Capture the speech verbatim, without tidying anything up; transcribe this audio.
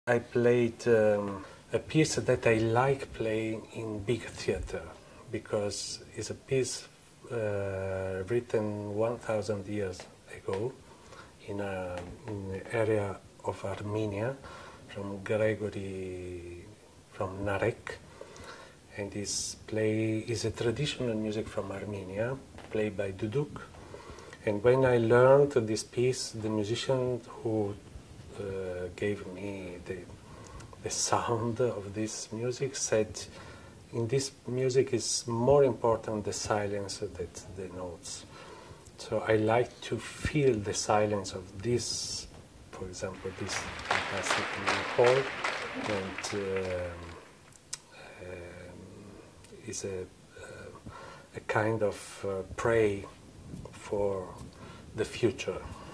I played um, a piece that I like playing in big theater because it's a piece uh, written one thousand years ago in, a, in the area of Armenia from Gregory from Narek, and this play is a traditional music from Armenia played by Duduk. And when I learned this piece, the musician who uh, gave me the, the sound of this music said, in this music is more important the silence than the notes. So I like to feel the silence of this, for example, this fantastic chord, and um, um, is a, uh, a kind of uh, pray for the future.